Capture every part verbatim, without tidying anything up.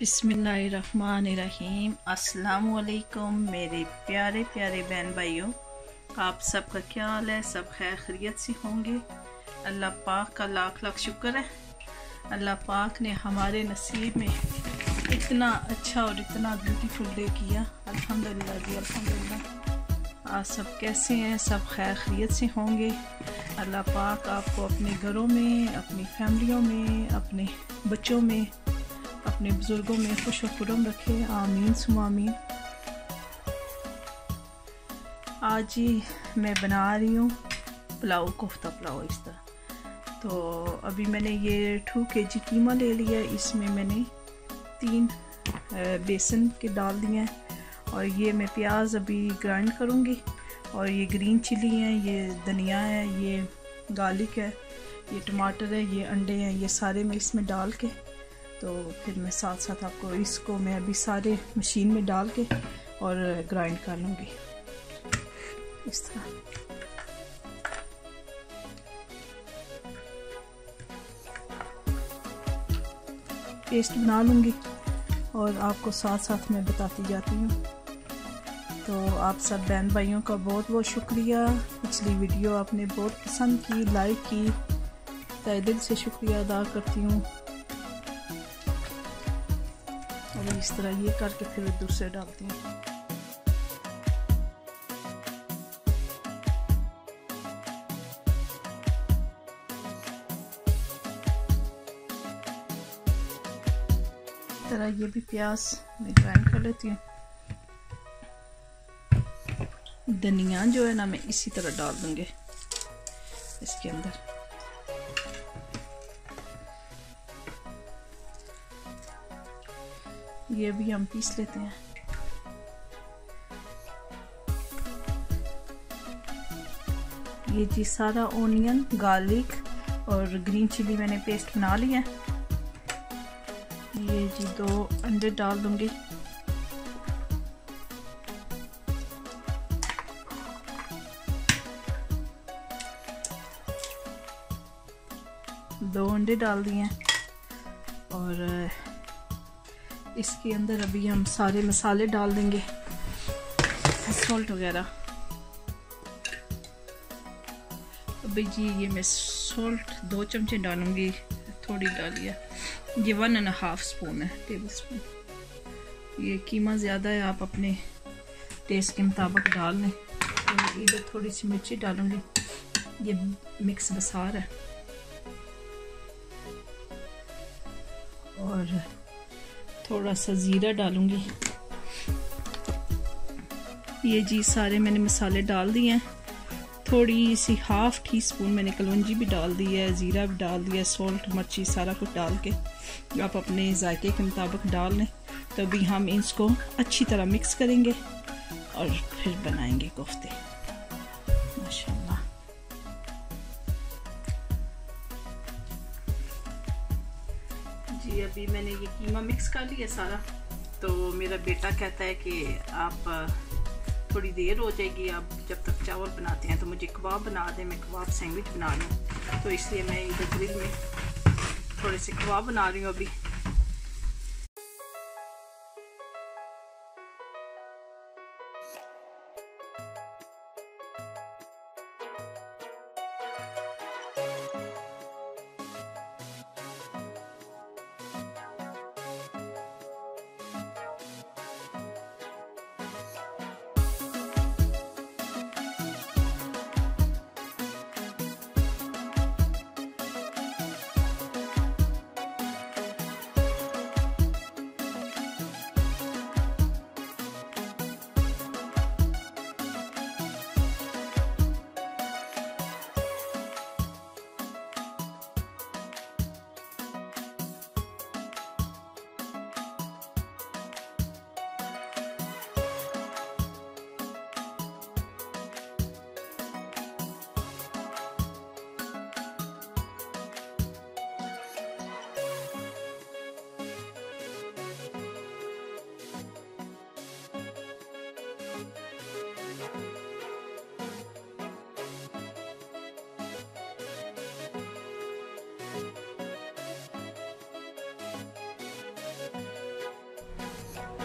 बिस्मिल्लाहिर्रहमानिर्रहीम। अस्सलामुअलैकुम मेरे प्यारे प्यारे बहन भाइयों, आप सबका क्या हाल है? सब खैर खैरियत से होंगे। अल्लाह पाक का लाख लाख शुक्र है। अल्लाह पाक ने हमारे नसीब में इतना अच्छा और इतना ब्यूटीफुल डे किया। अल्हम्दुलिल्लाह जी, अल्हम्दुलिल्लाह। आप सब कैसे हैं? सब खैर खैरियत से होंगे। अल्लाह पाक आपको अपने घरों में, अपनी फैमिलियों में, अपने बच्चों में, अपने बुज़ुर्गों में खुश खुरम रखे। आमीन सुम आमीन। आज ही मैं बना रही हूँ पुलाव, कोफ्ता पुलाव इस तरह। तो अभी मैंने ये टू के जी कीमा ले लिया। इसमें मैंने तीन बेसन के डाल दिए हैं और ये मैं प्याज अभी ग्राइंड करूँगी। और ये ग्रीन चिली है, ये धनिया है, ये गार्लिक है, ये टमाटर है, ये अंडे हैं, ये सारे मैं इसमें डाल के तो फिर मैं साथ साथ आपको इसको मैं अभी सारे मशीन में डाल के और ग्राइंड कर लूँगी इस तरह। पेस्ट बना लूँगी और आपको साथ साथ मैं बताती जाती हूँ। तो आप सब बहन भाइयों का बहुत बहुत शुक्रिया। पिछली वीडियो आपने बहुत पसंद की, लाइक की, तहे दिल से शुक्रिया अदा करती हूँ। और इस तरह ये करके फिर दूसरे डालती हूँ। इस तरह ये भी प्याज मैं ग्राइंड कर लेती हूँ। धनिया जो है ना मैं इसी तरह डाल दूंगी इसके अंदर। ये भी हम पीस लेते हैं। ये जी सारा ओनियन, गार्लिक और ग्रीन चिली मैंने पेस्ट बना लिया है। ये जी दो अंडे डाल दूंगी। दो अंडे डाल दिए और इसके अंदर अभी हम सारे मसाले डाल देंगे, सॉल्ट वगैरह। अभी जी ये मैं सॉल्ट दो चमचे डालूंगी, थोड़ी डालिए। ये वन एंड हाफ स्पून है, टेबल स्पून। ये कीमा ज़्यादा है, आप अपने टेस्ट के मुताबिक डाल लें। तो इधर थोड़ी सी मिर्ची डालूंगी। ये मिक्स बसार है। और थोड़ा सा ज़ीरा डालूंगी। ये जी सारे मैंने मसाले डाल दिए हैं। थोड़ी सी हाफ टी स्पून मैंने कलौंजी भी डाल दी है, ज़ीरा भी डाल दिया, सॉल्ट, मिर्ची सारा कुछ डाल के आप अपने जायके के मुताबिक डाल लें। तो अभी हम इसको अच्छी तरह मिक्स करेंगे और फिर बनाएंगे कोफ्ते। माशाल्लाह। जी अभी मैंने ये कीमा मिक्स कर लिया सारा। तो मेरा बेटा कहता है कि आप थोड़ी देर हो जाएगी, आप जब तक चावल बनाते हैं तो मुझे कबाब बना दें, मैं कबाब सैंडविच बना लूँ। तो इसलिए मैं इधर ग्रिल में थोड़े से कबाब बना रही हूँ अभी।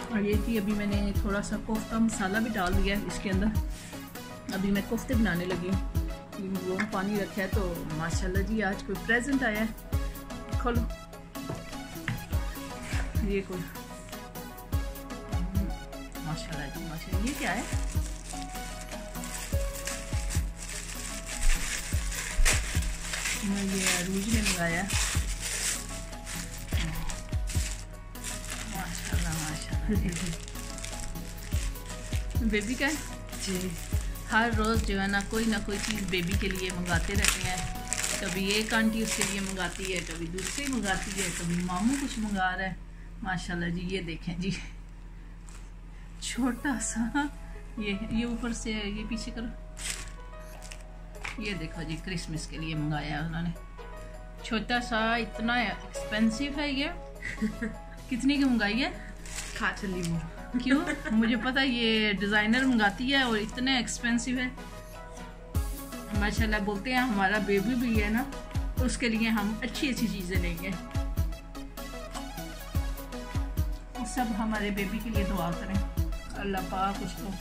और ये थी, अभी मैंने थोड़ा सा कोफ्ता मसाला भी डाल दिया है इसके अंदर। अभी मैं कोफ्ते बनाने लगी हूँ। वो पानी रखा है तो माशाल्लाह जी आज कोई प्रेजेंट आया है। खोलो ये कोई, माशाल्लाह जी माशाल्लाह। ये क्या है? ये अरूज ने मंगाया। माशाल्लाह माशाल्लाह। बेबी का जी, हर रोज़ जो है ना कोई ना कोई चीज़ बेबी के लिए मंगाते रहते हैं। कभी एक आंटी उसके लिए मंगाती है, कभी दूसरी मंगाती है, कभी मामू कुछ मंगा रहा है। माशाल्लाह जी ये देखें जी, छोटा सा ये ये ऊपर से ये पीछे करो, ये देखो जी क्रिसमस के लिए मंगाया उन्होंने। छोटा सा, इतना एक्सपेंसिव है ये। कितने की मंगाई है? खाटली में क्यों? मुझे पता ये डिज़ाइनर मंगाती है और इतने एक्सपेंसिव है। माशाल्लाह बोलते हैं हमारा बेबी भी है ना, तो उसके लिए हम अच्छी अच्छी चीज़ें लेंगे। सब हमारे बेबी के लिए दुआ करें, अल्लाह पाक उसको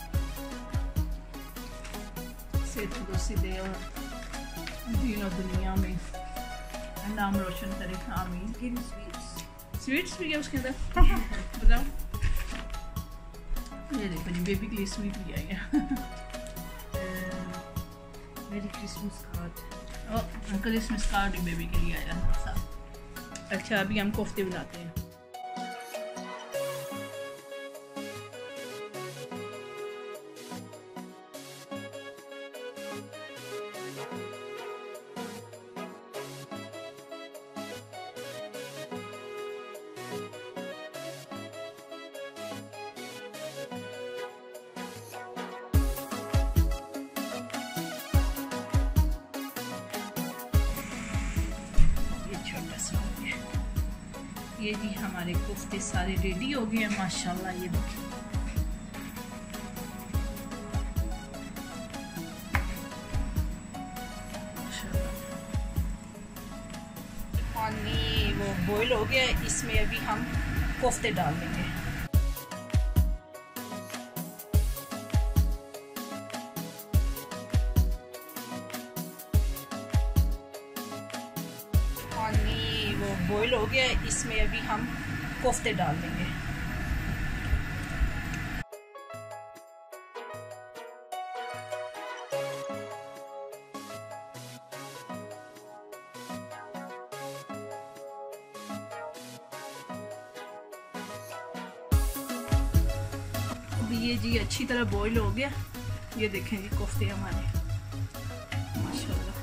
सेहत तंदुरुस्ती दे और दीन और दुनिया में नाम रोशन करे। आमीन। स्वीट्स भी है उसके अंदर, बताओ। ये देखो जी बेबी के लिए स्वीट भी आएगा। मेरी क्रिसमस कार्ड और क्रिसमस कार्ड भी बेबी के लिए आया। अच्छा अभी हम कोफ्ते बनाते हैं। ये जी हमारे कोफ्ते सारे रेडी हो गए हैं माशाल्लाह। ये देखिए पानी वो बॉईल हो गया, इसमें अभी हम कोफ्ते डाल देंगे। पानी वो बॉईल हो गया, इसमें अभी हम कोफ्ते डाल देंगे। अभी ये जी अच्छी तरह बॉईल हो गया। ये देखें जी कोफ्ते हमारे माशाल्लाह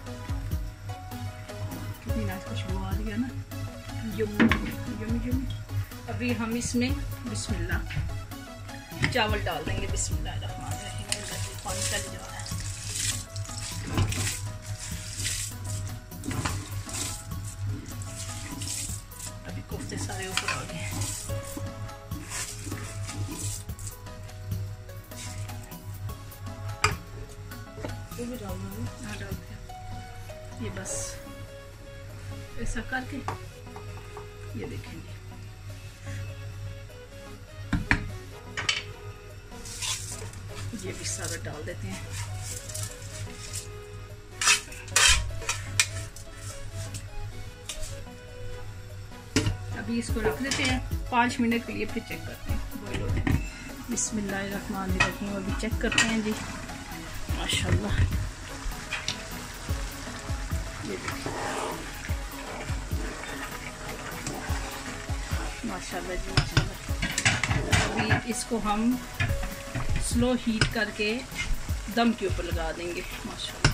कितनी नाइस खुशबू आ रही है ना, यम्मी यम्मी यम्मी। अभी हम इसमें बिस्मिल्लाह चावल डाल देंगे। बिस्मिल्लाह रहमान रहीम। पानी चल जा रहा है। अभी कोफ्ते सारे ऊपर आ गए। भी डालना है। हाँ डालते हैं। ये बस ऐसा करके ये देखेंगे। ये भी सारा डाल देते हैं। अभी इसको रख देते हैं पाँच मिनट के लिए, फिर चेक करते हैं बॉईल हो जाए। बिस्मिल्लाहिर्रहमानिर्रहीम। अभी चेक करते हैं जी माशाल्लाह। ये देखिए माशाल्लाह जी माशाल्लाह। अभी इसको हम स्लो हीट करके दम के ऊपर लगा देंगे माशाल्लाह।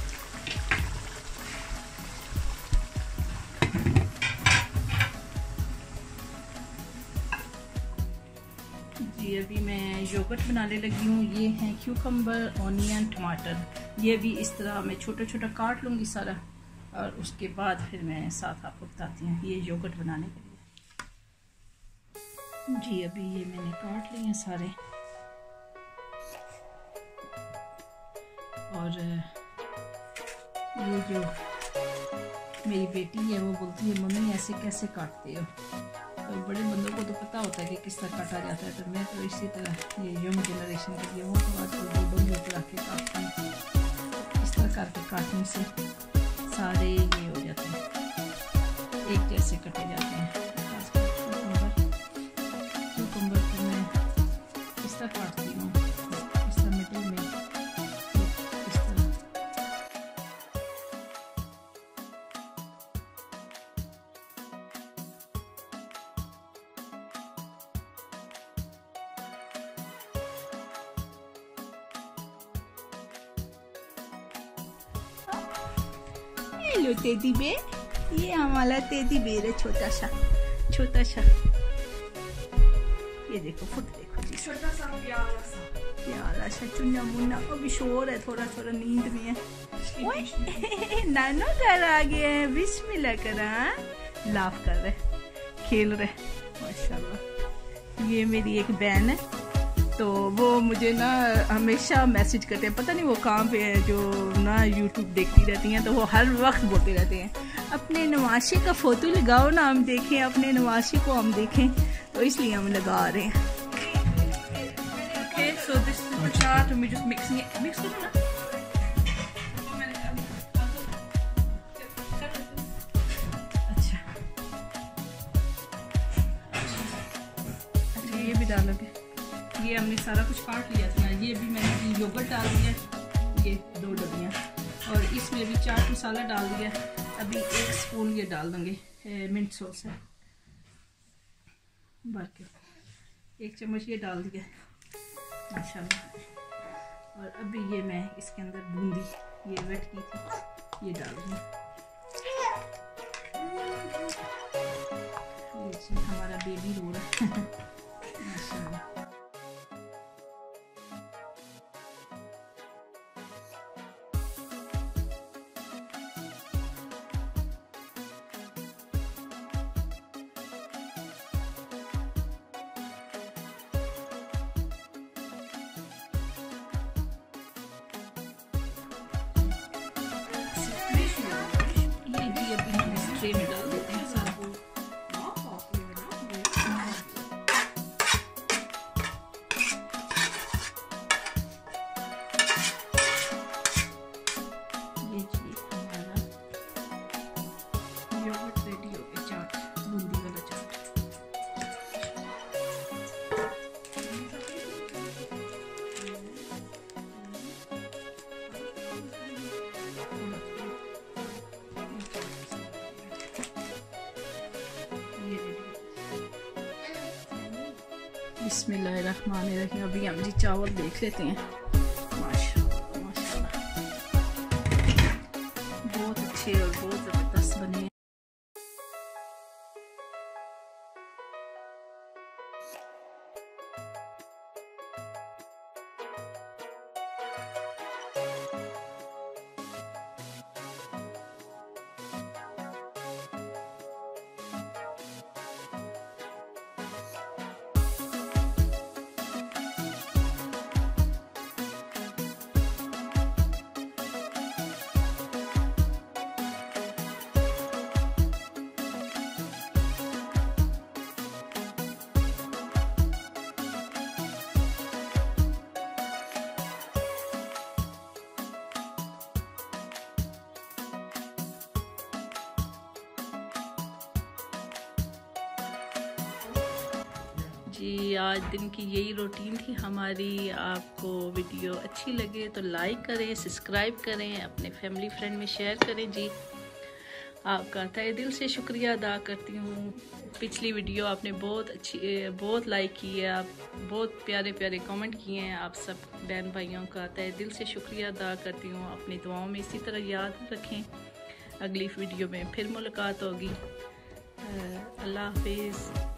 जी अभी मैं योगर्ट बनाने लगी हूँ। ये हैं क्यूकम्बर, ऑनियन, टमाटर। ये भी इस तरह मैं छोटा छोटा काट लूँगी सारा, और उसके बाद फिर मैं साथ आपको बताती हूँ ये योगर्ट बनाने के लिए। जी अभी ये मैंने काट लिए हैं सारे, और ये जो मेरी बेटी है वो बोलती है मम्मी ऐसे कैसे काटते हो। तो बड़े बंदों को तो पता होता है कि किस तरह काटा जाता है, तो मैं तो इसी तरह ये यंग जनरेशन के लिए वो तो आजकल गोडों में उतरा के काटती हूँ। इस तरह करके काटने से सारे ये हो जाते हैं, एक जैसे कटे जाते हैं। कुकुम्बर को मैं इस तरह काटती हूँ, इस तरह मिडिल में इस तरह। हेलो टेडी बेर, ये हमारा टेडी बेर है, छोटा सा छोटा सा। ये देखो फुट देखो जी, छोटा सा प्यारा सा प्यारा सा चुन्ना मुन्ना। अभी शोर है, थोड़ा थोड़ा नींद में है। ओए नानो घर आ गए हैं, बिस्मिल्लाह करा, लाफ कर रहे, खेल रहे माशाल्लाह। ये मेरी एक बहन है, तो वो मुझे ना हमेशा मैसेज करते हैं, पता नहीं वो कहाँ पे है, जो ना यूट्यूब देखती रहती हैं, तो वो हर वक्त बोलते रहते हैं अपने नवाशी का फ़ोटो लगाओ ना, हम देखें अपने नवाशी को, हम देखें, तो इसलिए हम लगा रहे हैं। Okay, so this is the chart and we're just mixing it. Mix it up. अच्छा अच्छा ये भी डालोगे? ये हमने सारा कुछ काट लिया था। ये भी मैंने योगर्ट डाल दिया, ये दो डबियाँ, और इसमें भी चाट मसाला डाल दिया। अभी एक स्पून ये डाल दूँगी मिंट सॉस है भर के, एक चम्मच ये डाल दिया माशाल्लाह। और अभी ये मैं इसके अंदर बूंदी ये वेट की थी ये डाल दूँगी। हमारा बेबी रो रहा है माशाल्लाह। ट्रे में डाल देते हैं सारा। ये जी हमारा योगर्ट रेडी हो गया, चाट बूंदी वाला चाट। बिस्मिल्लाहिर्रहमानिर्रहीम। अभी हम जी चावल देख लेते हैं। माशाल्लाह माशाल्लाह बहुत अच्छे और बहुत ज़बरदस्त बने हैं। जी आज दिन की यही रूटीन थी हमारी। आपको वीडियो अच्छी लगे तो लाइक करें, सब्सक्राइब करें, अपने फैमिली फ्रेंड में शेयर करें। जी आपका तहे दिल से शुक्रिया अदा करती हूँ। पिछली वीडियो आपने बहुत अच्छी बहुत लाइक की है, आप बहुत प्यारे प्यारे कमेंट किए हैं। आप सब बहन भाइयों का तहे दिल से शुक्रिया अदा करती हूँ। अपनी दुआओं में इसी तरह याद रखें। अगली वीडियो में फिर मुलाकात होगी। अल्लाह हाफिज़।